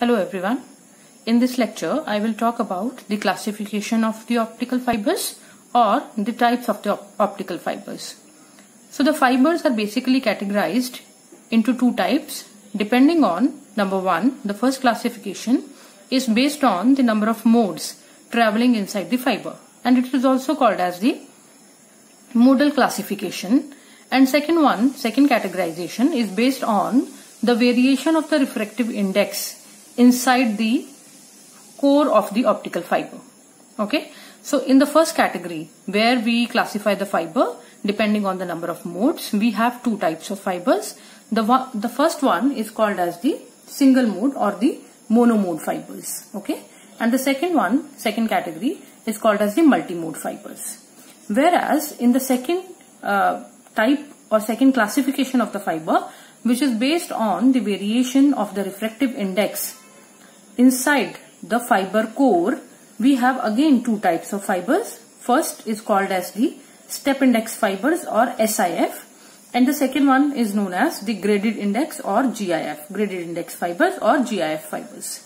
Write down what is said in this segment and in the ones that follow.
Hello everyone. In this lecture, I will talk about the classification of the optical fibers or the types of the optical fibers. So the fibers are basically categorized into two types depending on number one. The first classification is based on the number of modes traveling inside the fiber, and it is also called as the modal classification. And second categorization is based on the variation of the refractive index inside the core of the optical fiber. Okay, so in the first category, where we classify the fiber depending on the number of modes, we have two types of fibers. The first one is called as the single mode or the monomode fibers. Okay, and the second category is called as the multimode fibers. Whereas in the second type or second classification of the fiber, which is based on the variation of the refractive index inside the fiber core, we have again two types of fibers. First is called as the step index fibers or SIF, and the second one is known as the graded index or GIF, graded index fibers or GIF fibers.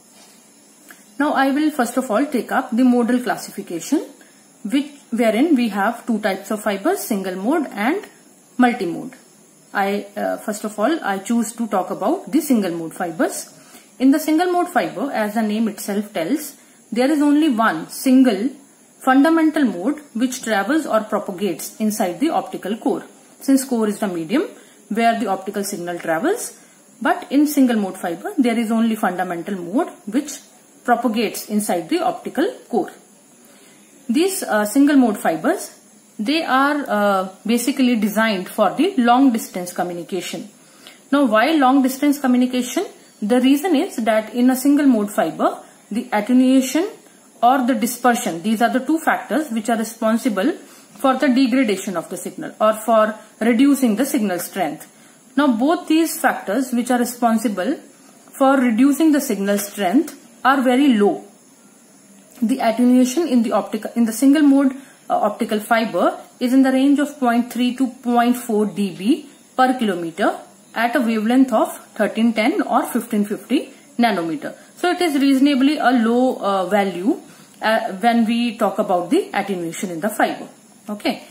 Now I will first of all take up the modal classification, wherein we have two types of fibers, single mode and multimode. First of all, I choose to talk about the single mode fibers. In the single mode fiber, as the name itself tells, there is only one single fundamental mode which travels or propagates inside the optical core, since core is the medium where the optical signal travels. But in single mode fiber, there is only fundamental mode which propagates inside the optical core. These single mode fibers, they are basically designed for the long distance communication. Now, why long distance communication? The reason is that in a single mode fiber, the attenuation or the dispersion, these are the two factors which are responsible for the degradation of the signal or for reducing the signal strength. Now, both these factors which are responsible for reducing the signal strength are very low. The attenuation in the single mode optical fiber is in the range of 0.3 to 0.4 dB per kilometer at a wavelength of 1310 or 1550 nanometer. So it is reasonably a low value when we talk about the attenuation in the fiber. Okay,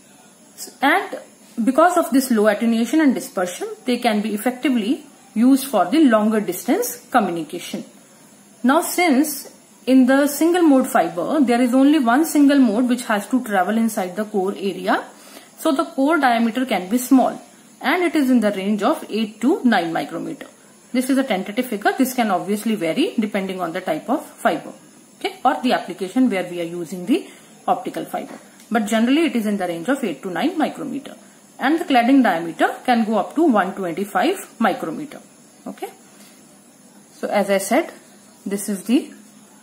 and because of this low attenuation and dispersion, they can be effectively used for the longer distance communication. Now, since in the single mode fiber, there is only one single mode which has to travel inside the core area, so the core diameter can be small and it is in the range of 8 to 9 micrometer. This is a tentative figure. This can obviously vary depending on the type of fiber, okay, or the application where we are using the optical fiber. But generally it is in the range of 8 to 9 micrometer, and the cladding diameter can go up to 125 micrometer. Okay. So as I said, this is the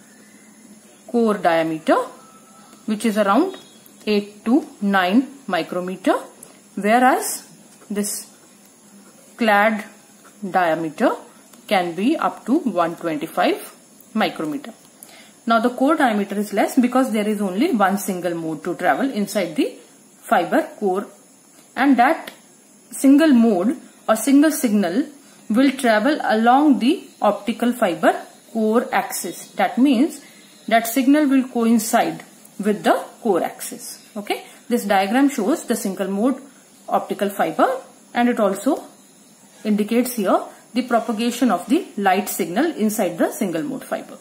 core diameter, which is around 8 to 9 micrometer, whereas this clad diameter can be up to 125 micrometer. Now the core diameter is less because there is only one single mode to travel inside the fiber core, and that single mode or single signal will travel along the optical fiber core axis. That means that signal will coincide with the core axis. Okay, this diagram shows the single mode optical fiber, and it also indicates here the propagation of the light signal inside the single mode fiber.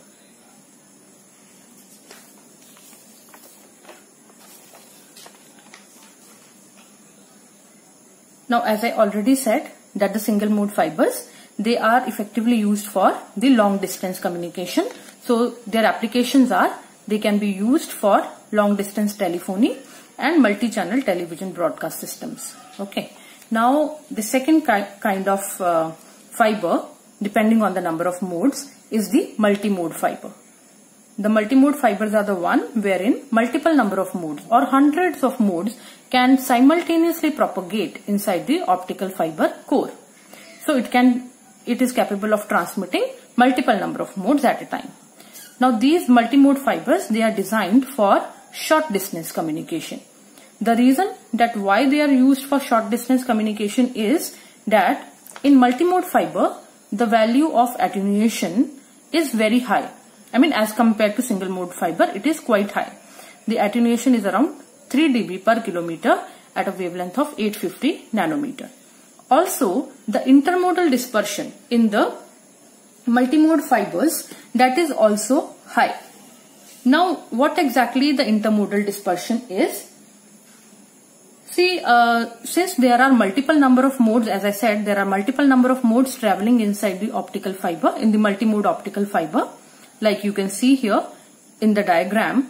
Now, as I already said, that the single mode fibers, they are effectively used for the long distance communication. So their applications are, they can be used for long distance telephony and multi-channel television broadcast systems. Okay. Now the second kind of fiber, depending on the number of modes, is the multimode fiber. The multimode fibers are the one wherein multiple number of modes or hundreds of modes can simultaneously propagate inside the optical fiber core. So it is capable of transmitting multiple number of modes at a time. Now these multimode fibers, they are designed for short distance communication. The reason that why they are used for short distance communication is that in multimode fiber, the value of attenuation is very high. I mean, as compared to single mode fiber, it is quite high. The attenuation is around 3 dB per kilometer at a wavelength of 850 nanometer. Also, the intermodal dispersion in the multimode fibers, that is also high. Now, what exactly the intermodal dispersion is? See, since there are multiple number of modes, as I said, there are multiple number of modes traveling inside the optical fiber, in the multimode optical fiber, like you can see here in the diagram.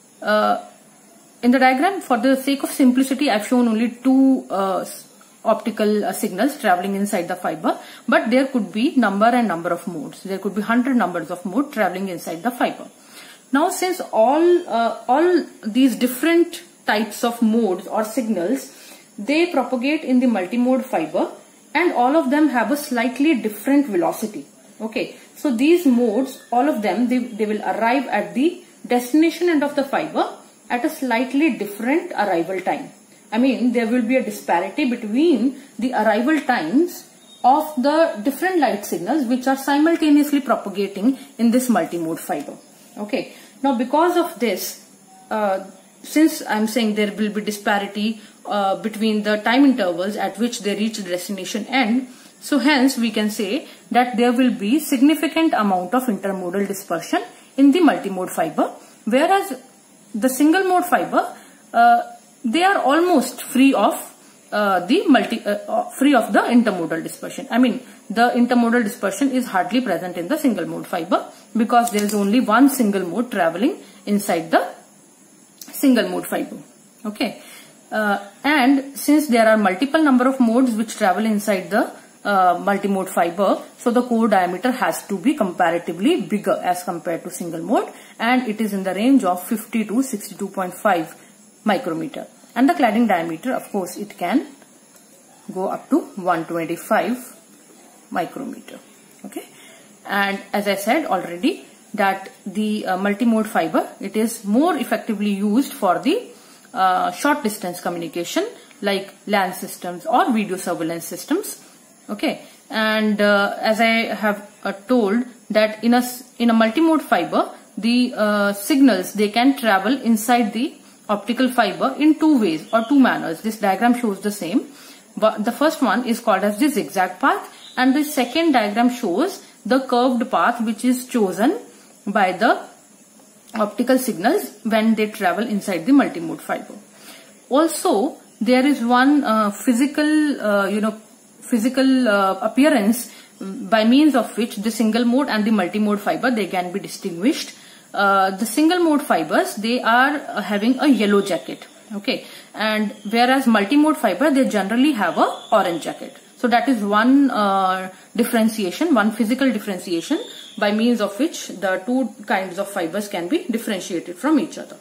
For the sake of simplicity, I've shown only two optical signals traveling inside the fiber, but there could be number of modes. There could be 100 numbers of modes traveling inside the fiber. Now, since all these different types of modes or signals, they propagate in the multimode fiber, and all of them have a slightly different velocity. Okay, so these modes, all of them, they will arrive at the destination end of the fiber at a slightly different arrival time. I mean, there will be a disparity between the arrival times of the different light signals which are simultaneously propagating in this multimode fiber. Okay, now because of this, since I'm saying there will be disparity between the time intervals at which they reach the destination end, so hence we can say that there will be significant amount of intermodal dispersion in the multimode fiber, whereas the single mode fiber, they are almost free of the intermodal dispersion. I mean, the intermodal dispersion is hardly present in the single mode fiber because there is only one single mode traveling inside the single mode fiber. Okay, and since there are multiple number of modes which travel inside the multimode fiber, so the core diameter has to be comparatively bigger as compared to single mode, and it is in the range of 50 to 62.5 micrometer. And the cladding diameter, of course, it can go up to 125 micrometer. Okay, and as I said already, that the multimode fiber, it is more effectively used for the short distance communication like LAN systems or video surveillance systems. Okay, and as I have told that in a multimode fiber, the signals, they can travel inside the optical fiber in two ways or two manners. This diagram shows the same. But the first one is called as the zigzag path, and the second diagram shows the curved path which is chosen by the optical signals when they travel inside the multimode fiber. Also, there is one physical appearance by means of which the single mode and the multimode fiber, they can be distinguished. The single mode fibers, they are having a yellow jacket. Okay, and whereas multimode fiber, they generally have a orange jacket. So that is one differentiation, one physical differentiation by means of which the two kinds of fibers can be differentiated from each other.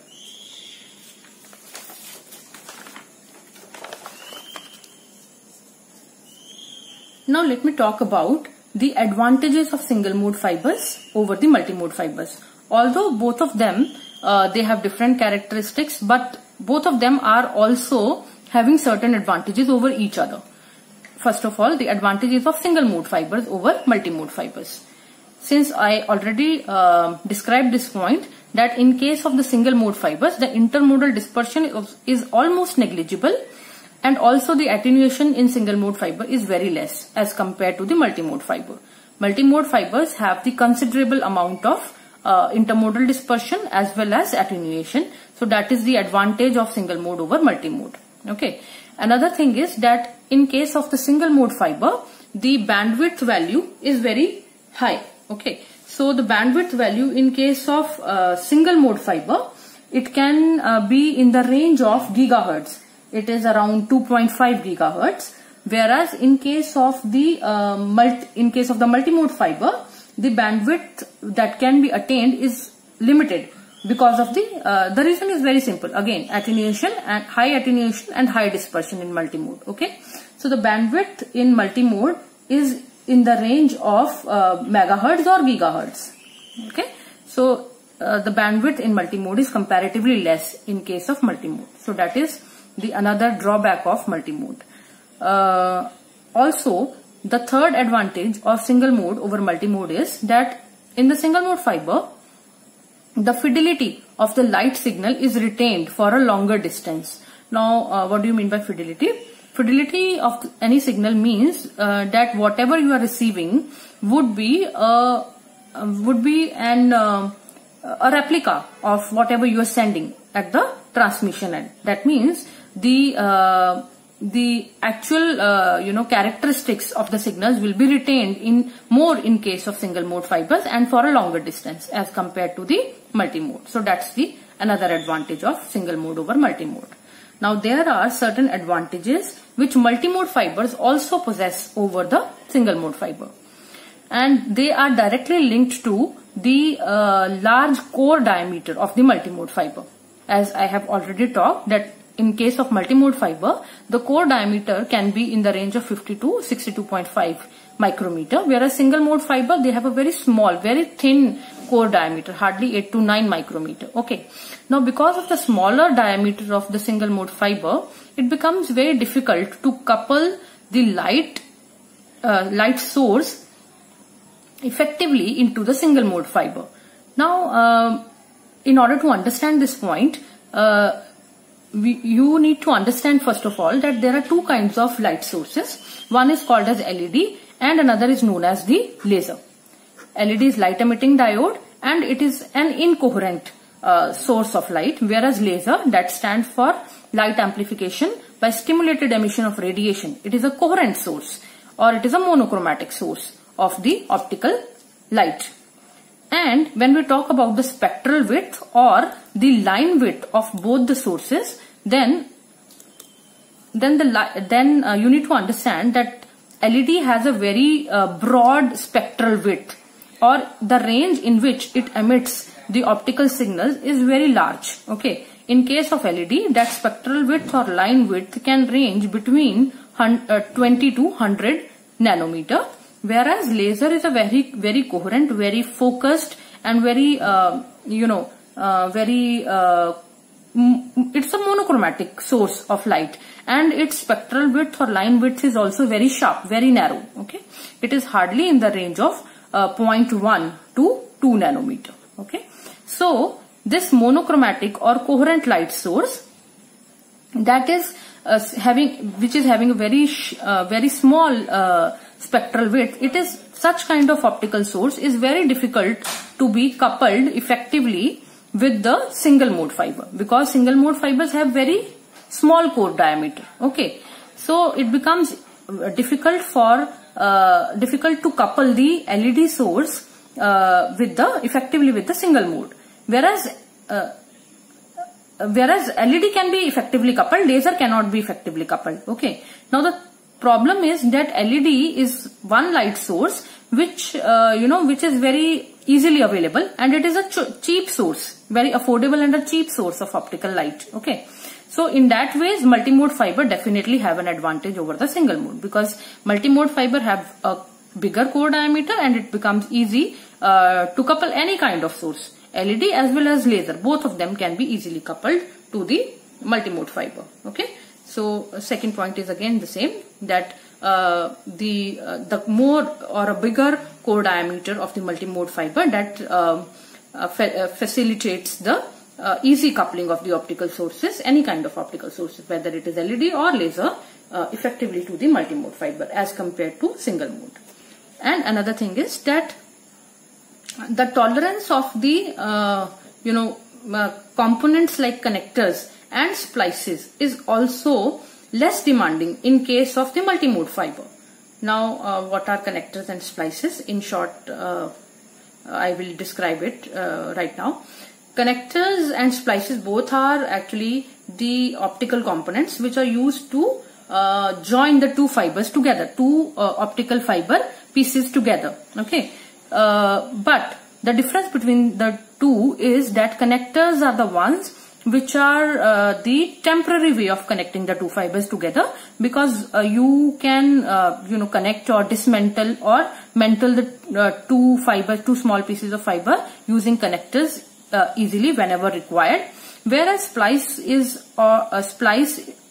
Now let me talk about the advantages of single mode fibers over the multimode fibers. Although both of them, they have different characteristics, but both of them are also having certain advantages over each other. First of all, the advantages of single mode fibers over multimode fibers. Since I already described this point, that in case of the single mode fibers, the intermodal dispersion is almost negligible, and also the attenuation in single mode fiber is very less as compared to the multimode fiber. Multimode fibers have the considerable amount of intermodal dispersion as well as attenuation. So that is the advantage of single mode over multimode. Okay. Another thing is that in case of the single mode fiber, the bandwidth value is very high. Okay. So the bandwidth value in case of single mode fiber, it can be in the range of gigahertz. It is around 2.5 gigahertz. Whereas in case of the multimode fiber, the bandwidth that can be attained is limited because of the reason is very simple. Again, attenuation and high dispersion in multimode. Okay, so the bandwidth in multimode is in the range of megahertz or gigahertz. Okay, so the bandwidth in multimode is comparatively less in case of multimode. So that is the another drawback of multimode. Also, the third advantage of single mode over multi-mode is that in the single mode fiber, the fidelity of the light signal is retained for a longer distance. Now, what do you mean by fidelity? Fidelity of any signal means that whatever you are receiving would be a replica of whatever you are sending at the transmission end. That means the actual characteristics of the signals will be retained in case of single mode fibers and for a longer distance as compared to the multi-mode. So that's the another advantage of single mode over multi-mode. Now there are certain advantages which multi-mode fibers also possess over the single mode fiber, and they are directly linked to the large core diameter of the multi-mode fiber. As I have already talked that in case of multi-mode fiber, the core diameter can be in the range of 50 to 62.5 micrometer, whereas single mode fiber, they have a very small, very thin core diameter, hardly 8 to 9 micrometer. Okay. Now because of the smaller diameter of the single mode fiber, it becomes very difficult to couple the light source effectively into the single mode fiber. Now, in order to understand this point, you need to understand first of all that there are two kinds of light sources. One is called as LED and another is known as the laser. LED is light emitting diode and it is an incoherent source of light, whereas laser, that stands for light amplification by stimulated emission of radiation. It is a coherent source or it is a monochromatic source of the optical light. And when we talk about the spectral width or the line width of both the sources, then you need to understand that LED has a very broad spectral width, or the range in which it emits the optical signals is very large. Okay. In case of LED, that spectral width or line width can range between 20 to 100 nanometer, whereas laser is a very coherent, very focused and very it's a monochromatic source of light, and its spectral width or line width is also very sharp, very narrow. Okay, it is hardly in the range of 0.1 to 2 nanometer. Okay, so this monochromatic or coherent light source, that is which is having a very small spectral width, it is such kind of optical source is very difficult to be coupled effectively with the single mode fiber, because single mode fibers have very small core diameter. Okay, so it becomes difficult to couple the LED source effectively with the single mode, whereas LED can be effectively coupled, laser cannot be effectively coupled. Okay, now the problem is that LED is one light source which is very easily available, and it is a cheap source, very affordable and a cheap source of optical light. Okay, so in that ways multi-mode fiber definitely have an advantage over the single mode, because multi-mode fiber have a bigger core diameter and it becomes easy to couple any kind of source. LED as well as laser, both of them can be easily coupled to the multi-mode fiber. Okay, so second point is again the same, that the more or a bigger core diameter of the multi-mode fiber, that facilitates the easy coupling of the optical sources, any kind of optical sources, whether it is LED or laser, effectively to the multi-mode fiber as compared to single mode. And another thing is that the tolerance of the components like connectors and splices is also less demanding in case of the multi-mode fiber. Now, what are connectors and splices? In short, I will describe it right now. Connectors and splices both are actually the optical components which are used to join the two fibers together, two optical fiber pieces together. Okay, but the difference between the two is that connectors are the ones which are the temporary way of connecting the two fibers together, because you can connect or dismantle or mantle the two small pieces of fiber using connectors easily whenever required, whereas splice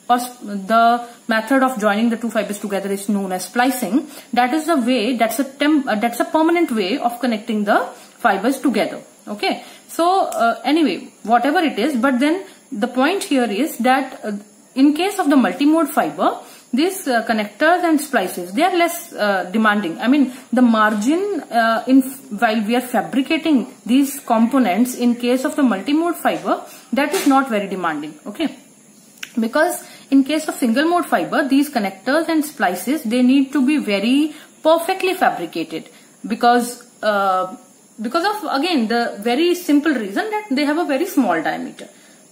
or the method of joining the two fibers together is known as splicing. That is the way, that's a permanent way of connecting the fibers together. Okay. So anyway, whatever it is, but then the point here is that in case of the multimode fiber, these connectors and splices, they are less demanding. I mean, the margin while we are fabricating these components in case of the multimode fiber, that is not very demanding. Okay. Because in case of single mode fiber, these connectors and splices, they need to be very perfectly fabricated because of again the very simple reason that they have a very small diameter.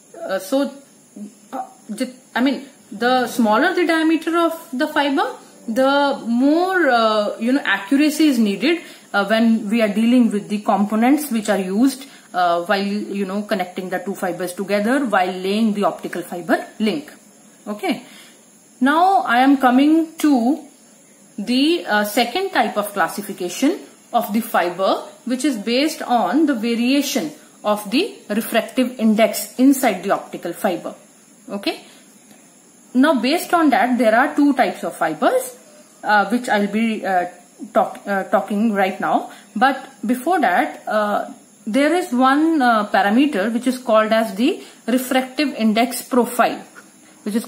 I mean, the smaller the diameter of the fiber, the more accuracy is needed when we are dealing with the components which are used while connecting the two fibers together while laying the optical fiber link. Okay. Now I am coming to the second type of classification of the fiber, which is based on the variation of the refractive index inside the optical fiber. Okay. Now based on that, there are two types of fibers which I'll be talking right now. But before that, there is one parameter which is called as the refractive index profile, This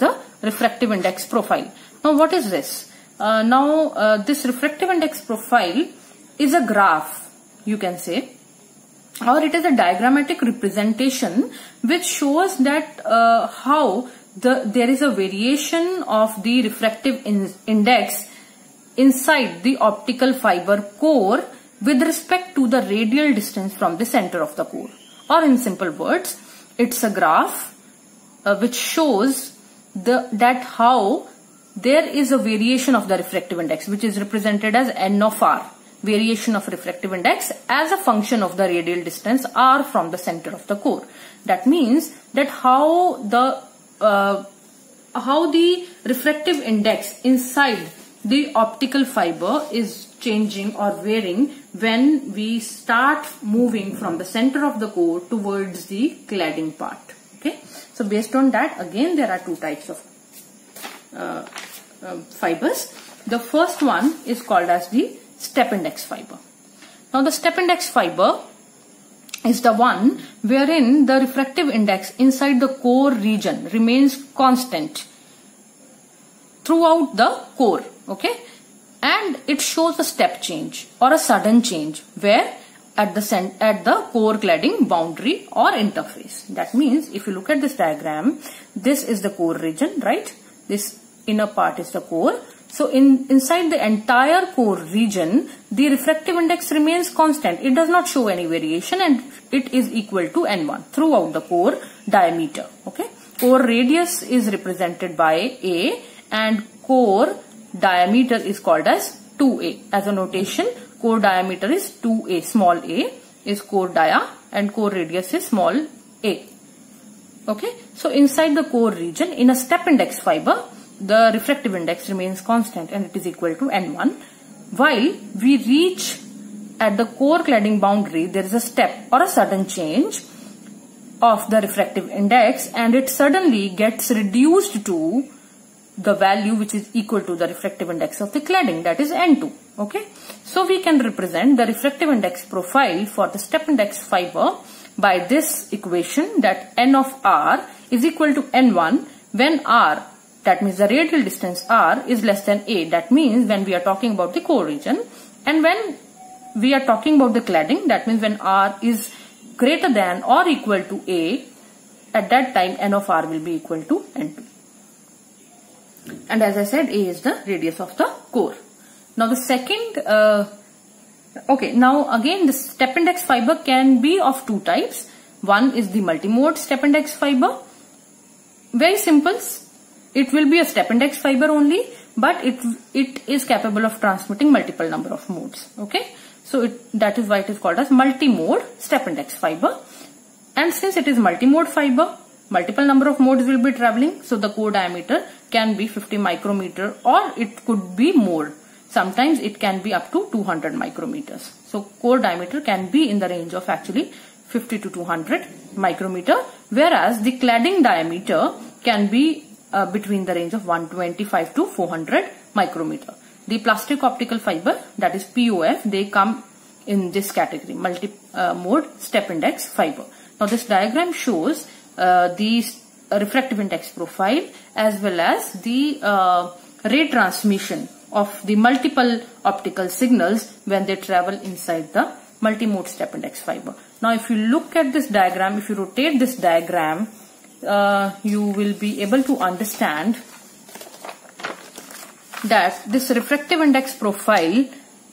Now what is this? This refractive index profile is a graph, you can say, or it is a diagrammatic representation which shows that how there is a variation of the refractive index inside the optical fiber core with respect to the radial distance from the center of the core. Or in simple words, it's a graph which shows that how there is a variation of the refractive index, which is represented as N of R. Variation of refractive index as a function of the radial distance R from the center of the core. That means that how the refractive index inside the optical fiber is changing or varying when we start moving from the center of the core towards the cladding part. Okay. So based on that, again there are two types of fibers. The first one is called as the step index fiber. Now the step index fiber is the one wherein the refractive index inside the core region remains constant throughout the core. Okay. And it shows a step change or a sudden change where at the core cladding boundary or interface. That means if you look at this diagram, this is the core region, right? This inner part is the core. So inside the entire core region, the refractive index remains constant. It does not show any variation and it is equal to N1 throughout the core diameter. Okay. Core radius is represented by A and core diameter is called as 2A. As a notation, core diameter is 2A. Small a is core dia and core radius is small a. Okay. So inside the core region, in a step index fiber, the refractive index remains constant and it is equal to N1. While we reach at the core cladding boundary, there is a step or a sudden change of the refractive index and it suddenly gets reduced to the value which is equal to the refractive index of the cladding, that is N2. Okay. So we can represent the refractive index profile for the step index fiber by this equation, that N of R is equal to N1 when R, that means the radial distance R, is less than A. That means when we are talking about the core region, and when we are talking about the cladding, that means when R is greater than or equal to A, at that time N of R will be equal to N2. And as I said, A is the radius of the core. Now the second, now again the step index fiber can be of two types. One is the multimode step index fiber. Very simple. It will be a step index fiber only, but it is capable of transmitting multiple number of modes. Okay. So that is why it is called as multimode step index fiber. And since it is multimode fiber, multiple number of modes will be traveling. So the core diameter can be 50 micrometer or it could be more. Sometimes it can be up to 200 micrometers. So core diameter can be in the range of actually 50 to 200 micrometer, whereas the cladding diameter can be between the range of 125 to 400 micrometer. The plastic optical fiber, that is POF, they come in this category, multi-mode step index fiber. Now this diagram shows the refractive index profile as well as the ray transmission of the multiple optical signals when they travel inside the multi-mode step index fiber. Now if you look at this diagram, if you rotate this diagram, you will be able to understand that this refractive index profile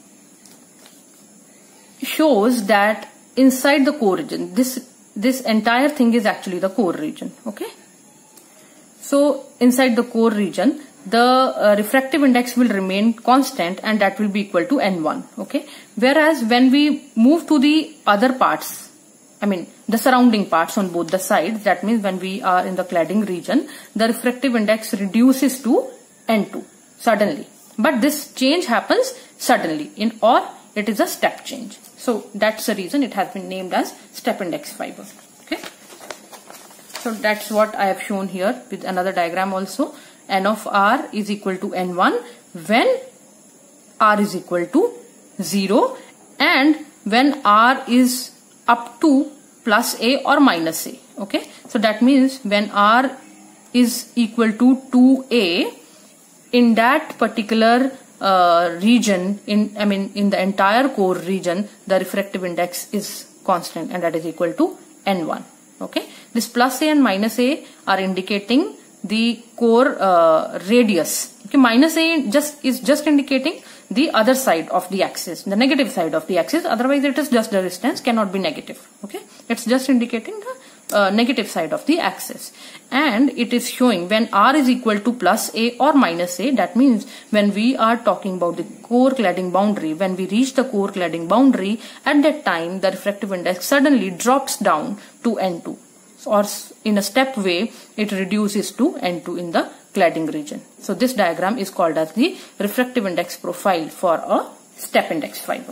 shows that inside the core region, this entire thing is actually the core region. Okay, so inside the core region, the refractive index will remain constant, and that will be equal to N1. Okay, whereas when we move to the other parts, I mean the surrounding parts on both the sides, that means when we are in the cladding region, the refractive index reduces to N2 suddenly. But this change happens suddenly, or it is a step change. So that's the reason it has been named as step index fiber. Okay, so that's what I have shown here with another diagram also. N of R is equal to N1 when R is equal to 0, and when R is up to plus A or minus A. Okay, so that means when R is equal to 2A, in that particular region, in the entire core region, the refractive index is constant, and that is equal to N1. Okay, this plus A and minus A are indicating the core radius. Okay, minus A is just indicating the other side of the axis, the negative side of the axis. Otherwise, it is just the distance, cannot be negative. Okay, it's just indicating the negative side of the axis, and it is showing when R is equal to plus A or minus A. That means when we are talking about the core cladding boundary, when we reach the core cladding boundary, at that time the refractive index suddenly drops down to N2, or in a step way it reduces to N2 in the cladding region. So this diagram is called as the refractive index profile for a step index fiber.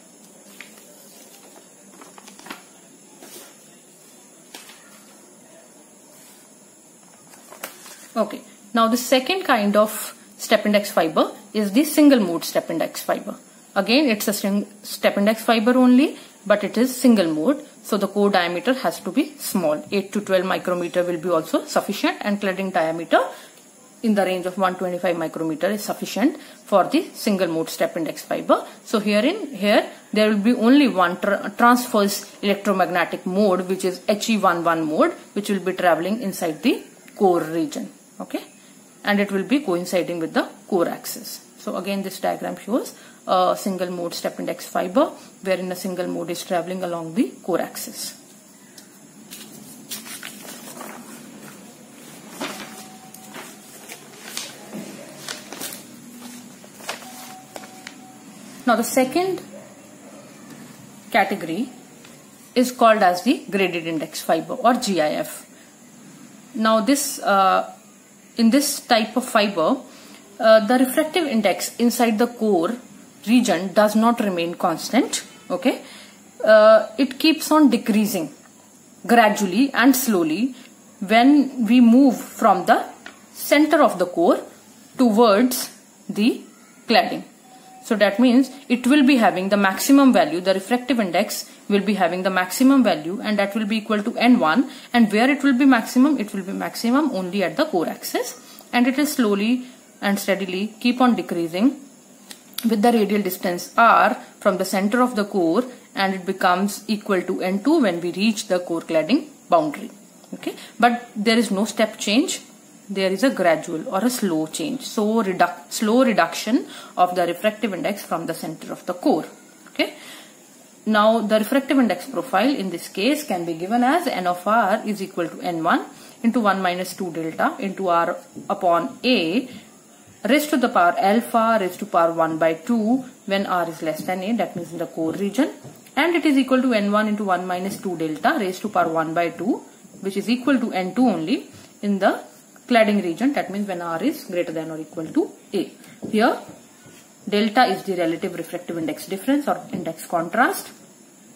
Okay, now the second kind of step index fiber is the single mode step index fiber. Again, it's a step index fiber only, but it is single mode. So the core diameter has to be small. 8 to 12 micrometer will be also sufficient, and cladding diameter in the range of 125 micrometer is sufficient for the single mode step index fiber. So here there will be only one transverse electromagnetic mode, which is HE11 mode, which will be traveling inside the core region. Okay, and it will be coinciding with the core axis. So again, this diagram shows a single mode step index fiber wherein a single mode is traveling along the core axis. Now the second category is called as the graded index fiber, or GIF. Now this in this type of fiber, the refractive index inside the core region does not remain constant. Okay, it keeps on decreasing gradually and slowly when we move from the center of the core towards the cladding. So that means it will be having the maximum value, the refractive index will be having the maximum value, and that will be equal to N1. And where it will be maximum? It will be maximum only at the core axis, and it will slowly and steadily keep on decreasing with the radial distance R from the center of the core, and it becomes equal to N2 when we reach the core cladding boundary. Okay, but there is no step change. There is a gradual or a slow change, so slow reduction of the refractive index from the center of the core. Okay, now the refractive index profile in this case can be given as N of R is equal to N1 into 1 minus 2 delta into R upon A raised to the power alpha raised to power 1 by 2 when R is less than A, that means in the core region, and it is equal to N1 into 1 minus 2 delta raised to power 1 by 2, which is equal to N2 only in the cladding region, that means when R is greater than or equal to A. Here delta is the relative refractive index difference or index contrast.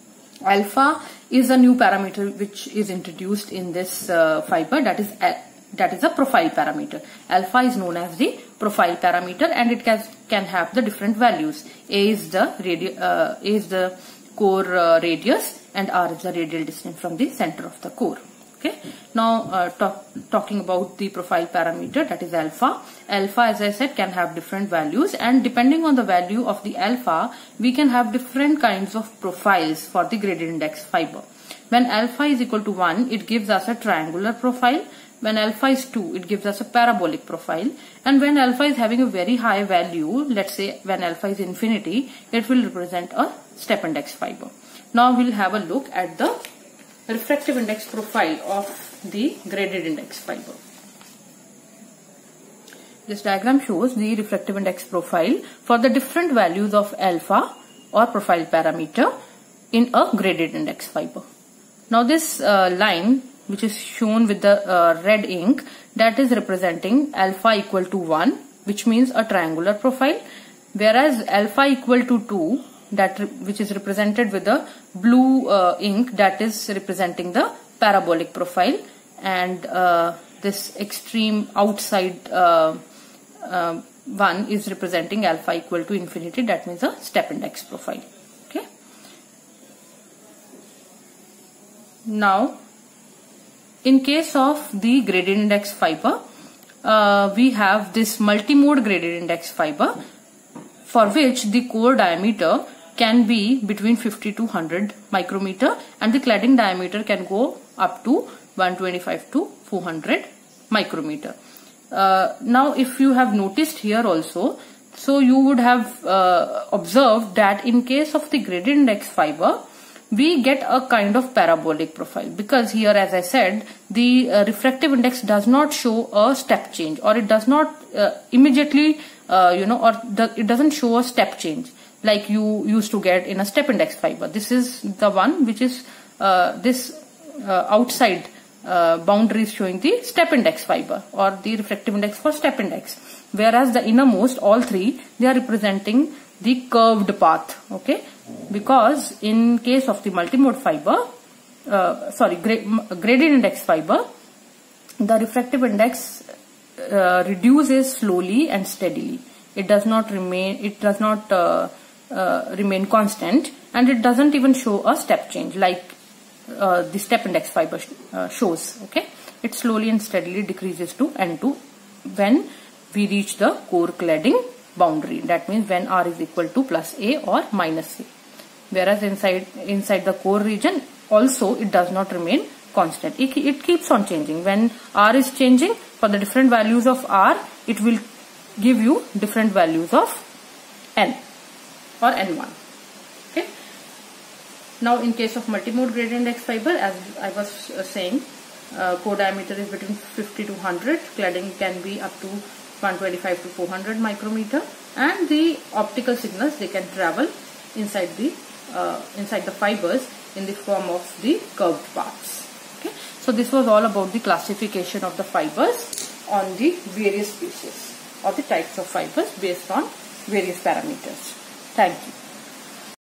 Alpha is a new parameter which is introduced in this fiber, that is that is a profile parameter. Alpha is known as the profile parameter, and it can have the different values. A is the core radius, and R is the radial distance from the center of the core. Okay. Now talking about the profile parameter, that is alpha. Alpha, as I said, can have different values, and depending on the value of the alpha, we can have different kinds of profiles for the gradient index fiber. When alpha is equal to 1, it gives us a triangular profile. When alpha is 2, it gives us a parabolic profile. And when alpha is having a very high value, let's say when alpha is infinity, it will represent a step index fiber. Now we'll have a look at the refractive index profile of the gradient index fiber. This diagram shows the refractive index profile for the different values of alpha or profile parameter in a gradient index fiber. Now this line, which is shown with the red ink, that is representing alpha equal to 1, which means a triangular profile, whereas alpha equal to 2, which is represented with the blue ink, that is representing the parabolic profile, and this extreme outside one is representing alpha equal to infinity, that means a step index profile. Okay. Now, in case of the gradient index fiber, we have this multimode gradient index fiber, for which the core diameter can be between 50 to 100 micrometer, and the cladding diameter can go up to 125 to 400 micrometer. Now, if you have noticed here also, so you would have observed that in case of the gradient index fiber, we get a kind of parabolic profile, because here, as I said, the refractive index does not show a step change, or it does not immediately, it doesn't show a step change like you used to get in a step index fiber. This is the one which is outside boundary is showing the step index fiber, or the refractive index for step index, whereas the innermost, all three, they are representing the curved path. Okay, because in case of the multimode fiber, gradient index fiber, the refractive index reduces slowly and steadily. It does not remain constant, and it doesn't even show a step change like the step index fiber shows. Okay, it slowly and steadily decreases to N2 when we reach the core cladding boundary. That means when R is equal to plus A or minus A. Whereas inside the core region also, it does not remain constant. It keeps on changing. When R is changing, for the different values of R, it will give you different values of N or N1. Okay. Now, in case of multimode gradient index fiber, as I was saying, core diameter is between 50 to 100. Cladding can be up to 125 to 400 micrometer, and the optical signals, they can travel inside the fibers in the form of the curved paths. Okay. So this was all about the classification of the fibers on the various species or the types of fibers based on various parameters. Thank you.